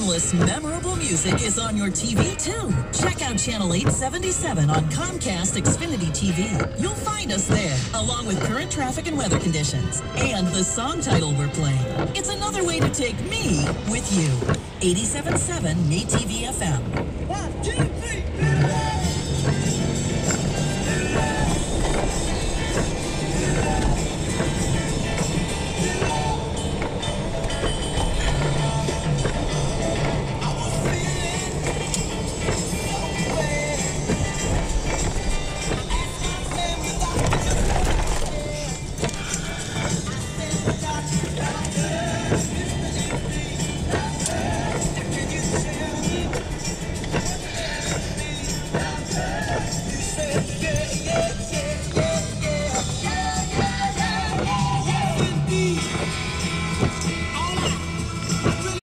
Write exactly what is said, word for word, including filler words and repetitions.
timeless, memorable music is on your T V, too. Check out Channel eight seventy-seven on Comcast Xfinity T V. You'll find us there, along with current traffic and weather conditions, and the song title we're playing. It's another way to take me with you. eighty-seven point seven M A T V F M. One, two, three. Yeah, yeah, yeah, yeah, yeah, yeah, indeed.